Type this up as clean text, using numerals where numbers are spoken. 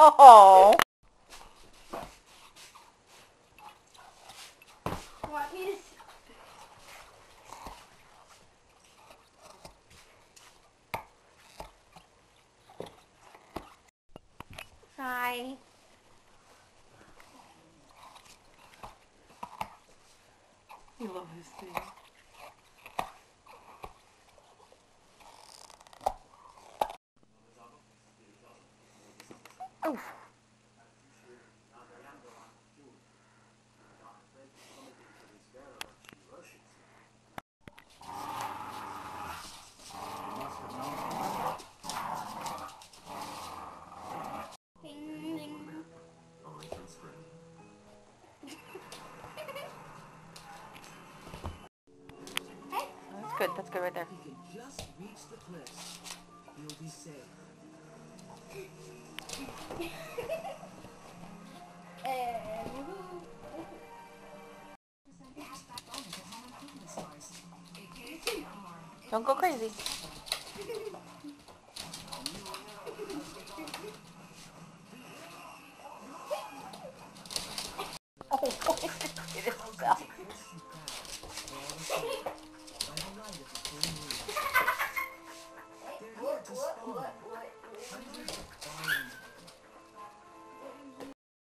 Oh. What is? Hi. You love this thing. Oof. That's good right there. He can just reach the cliffs. He'll be safe. Don't go crazy.